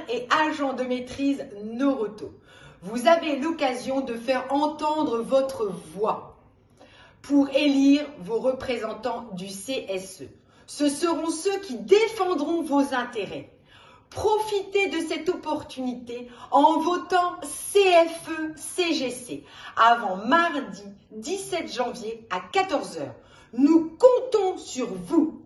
et agent de maîtrise Noroto. Vous avez l'occasion de faire entendre votre voix pour élire vos représentants du CSE. Ce seront ceux qui défendront vos intérêts. Profitez de cette opportunité en votant CFE-CGC avant mardi 17 janvier à 14 h. Nous comptons sur vous.